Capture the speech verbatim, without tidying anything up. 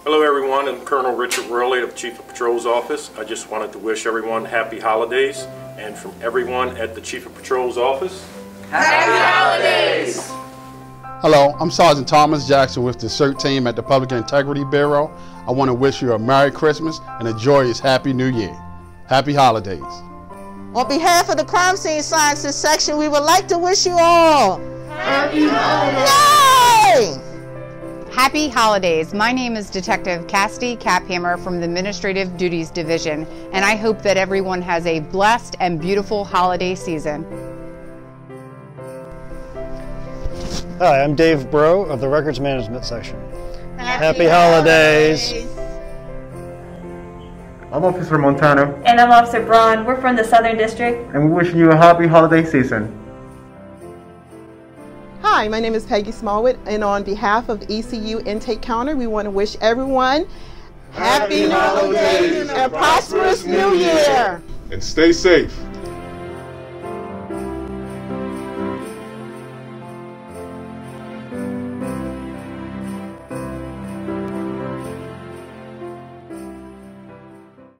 Hello everyone, I'm Colonel Richard Worley of Chief of Patrol's office. I just wanted to wish everyone happy holidays, and from everyone at the Chief of Patrol's office, happy holidays! Hello, I'm Sergeant Thomas Jackson with the CERT team at the Public Integrity Bureau. I want to wish you a Merry Christmas and a joyous Happy New Year. Happy holidays. On behalf of the Crime Scene Sciences section, we would like to wish you all happy holidays! Yay! Happy holidays. My name is Detective Cassidy Caphammer from the Administrative Duties Division, and I hope that everyone has a blessed and beautiful holiday season. Hi, I'm Dave Bro of the Records Management section. Happy, Happy holidays. holidays! I'm Officer Montano. And I'm Officer Braun. We're from the Southern District. And we're wishing you a happy holiday season. Hi, my name is Peggy Smallwood, and on behalf of the E C U Intake Counter, we want to wish everyone happy, happy holidays and a prosperous new year. And stay safe.